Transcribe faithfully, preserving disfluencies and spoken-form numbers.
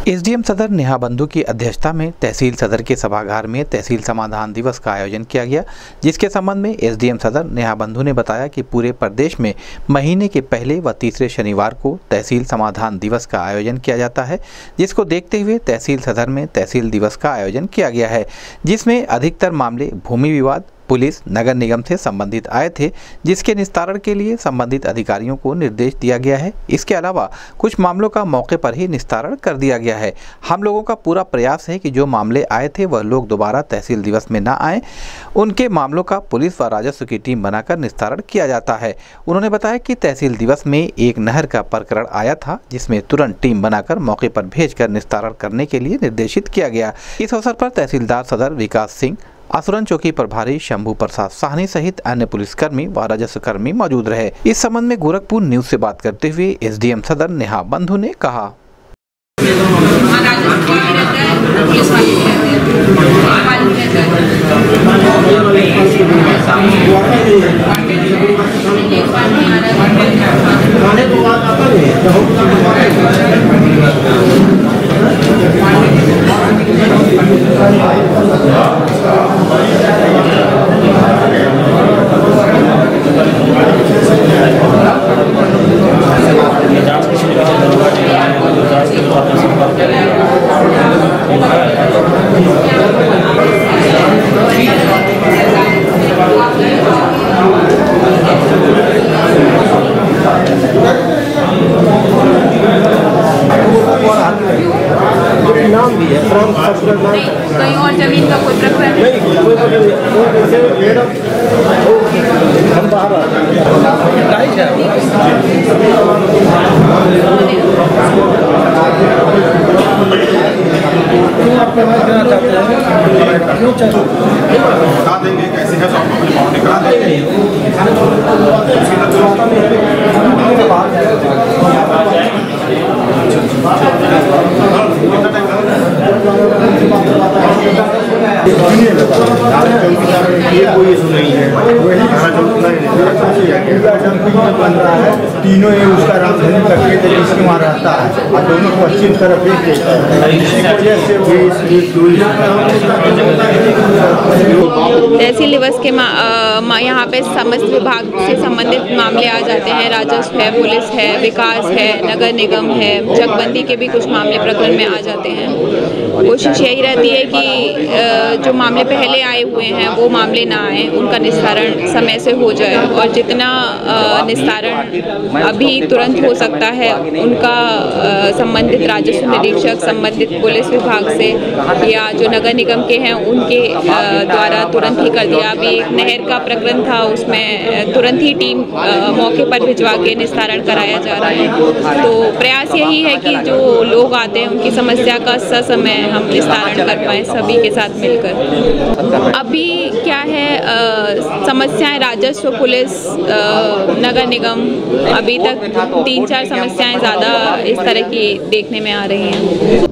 SDM सदर नेहा बंधु की अध्यक्षता में तहसील सदर के सभागार में तहसील समाधान दिवस का आयोजन किया गया, जिसके संबंध में एसडीएम सदर नेहा बंधु ने बताया कि पूरे प्रदेश में महीने के पहले व तीसरे शनिवार को तहसील समाधान दिवस का आयोजन किया जाता है, जिसको देखते हुए तहसील सदर में तहसील दिवस का आयोजन किया गया है, जिसमें अधिकतर मामले भूमि विवाद, पुलिस, नगर निगम से संबंधित आए थे, जिसके निस्तारण के लिए संबंधित अधिकारियों को निर्देश दिया गया है। इसके अलावा कुछ मामलों का मौके पर ही निस्तारण कर दिया गया है। हम लोगों का पूरा प्रयास है कि जो मामले आए थे वह लोग दोबारा तहसील दिवस में न आए, उनके मामलों का पुलिस व राजस्व की टीम बनाकर निस्तारण किया जाता है। उन्होंने बताया कि तहसील दिवस में एक नहर का प्रकरण आया था, जिसमें तुरंत टीम बनाकर मौके पर भेजकर निस्तारण करने के लिए निर्देशित किया गया। इस अवसर पर तहसीलदार सदर विकास सिंह, असुरन चौकी प्रभारी शंभू प्रसाद साहनी सहित अन्य पुलिसकर्मी व राजस्व कर्मी मौजूद रहे। इस संबंध में गोरखपुर न्यूज से बात करते हुए एसडीएम सदर नेहा बंधु ने कहा, नाम भी है फ्रॉम नहीं, कहीं और जमीन का कोई प्रकरण नहीं, कोई मैडम हम बाहर बता देंगे कैसे है, सब अपनी बाउंड्री करा देंगे। ये कोई इशू नहीं है, बन रहा है, तीनों ये उसका राजधानी करके इसके वहाँ रहता है और दोनों को अच्छी तरह बेच देता है। तहसील दिवस के यहाँ पे समस्त विभाग से संबंधित मामले आ जाते हैं। राजस्व है, पुलिस है, विकास है, नगर निगम है, जगबंदी के भी कुछ मामले प्रकरण में आ जाते हैं। कोशिश यही रहती है कि जो मामले पहले आए हुए हैं वो मामले ना आए, उनका निस्तारण समय से हो जाए और जितना निस्तारण अभी तुरंत हो सकता है उनका संबंधित राजस्व निरीक्षक, संबंधित पुलिस विभाग से या जो नगर निगम के हैं उनके द्वारा तुरंत ही कर दिया। अभी एक नहर का प्रकरण था, उसमें तुरंत ही टीम मौके पर भिजवा के निस्तारण कराया जा रहा है। तो प्रयास यही है कि जो लोग आते हैं उनकी समस्या का ससमय हम निस्तारण कर पाएँ सभी के साथ मिलकर। अभी क्या है, आ, समस्याएं राजस्व, पुलिस, नगर निगम, अभी तक तीन चार समस्याएं ज़्यादा इस तरह की देखने में आ रही हैं।